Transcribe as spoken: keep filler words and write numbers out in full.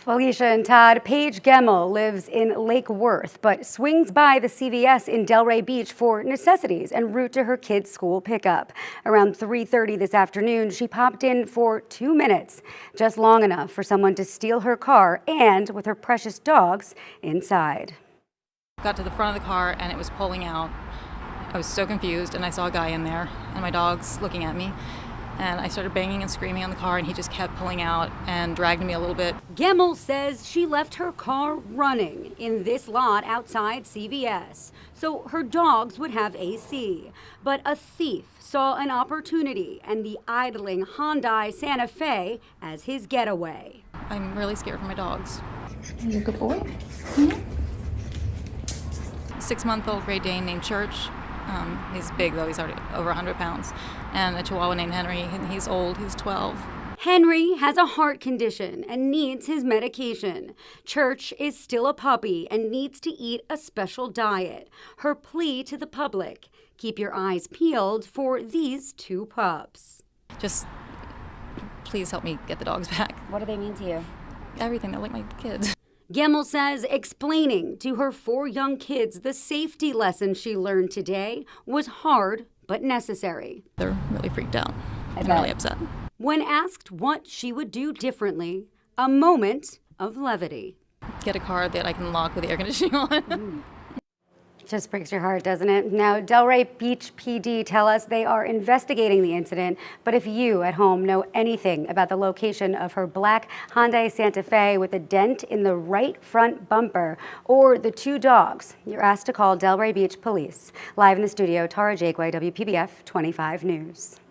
Felicia and Todd, Paige Gemmel lives in Lake Worth, but swings by the C V S in Delray Beach for necessities en route to her kids' school pickup. Around three thirty this afternoon, she popped in for two minutes, just long enough for someone to steal her car and with her precious dogs inside. Got to the front of the car and it was pulling out. I was so confused, and I saw a guy in there and my dog's looking at me. And I started banging and screaming on the car, and he just kept pulling out and dragged me a little bit. Gemmel says she left her car running in this lot outside C V S, so her dogs would have A C. But a thief saw an opportunity and the idling Hyundai Santa Fe as his getaway. I'm really scared for my dogs. You a good boy? Mm-hmm. Six-month-old Great Dane named Church. Um, he's big, though. He's already over one hundred pounds. And a Chihuahua named Henry. And he's old. He's twelve. Henry has a heart condition and needs his medication. Church is still a puppy and needs to eat a special diet. Her plea to the public: keep your eyes peeled for these two pups. Just please help me get the dogs back. What do they mean to you? Everything. They're like my kids. Gemmel says explaining to her four young kids the safety lesson she learned today was hard but necessary. They're really freaked out. I I'm bet. really upset. When asked what she would do differently, a moment of levity. Get a car that I can lock with the air conditioning on. Mm. Just breaks your heart, doesn't it? Now, Delray Beach P D tell us they are investigating the incident, but if you at home know anything about the location of her black Hyundai Santa Fe with a dent in the right front bumper or the two dogs, you're asked to call Delray Beach Police. Live in the studio, Tara Jakeway, W P B F twenty-five News.